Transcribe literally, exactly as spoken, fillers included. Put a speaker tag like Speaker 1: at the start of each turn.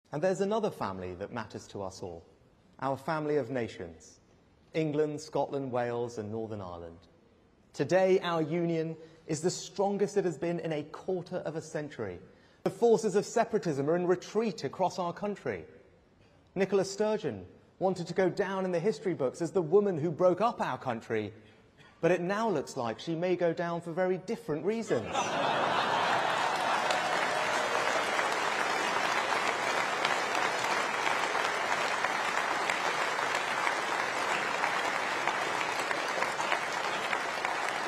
Speaker 1: And there's another family that matters to us all, our family of nations, England, Scotland, Wales and Northern Ireland. Today, our union is the strongest it has been in a quarter of a century. The forces of separatism are in retreat across our country. Nicola Sturgeon wanted to go down in the history books as the woman who broke up our country, but it now looks like she may go down for very different reasons.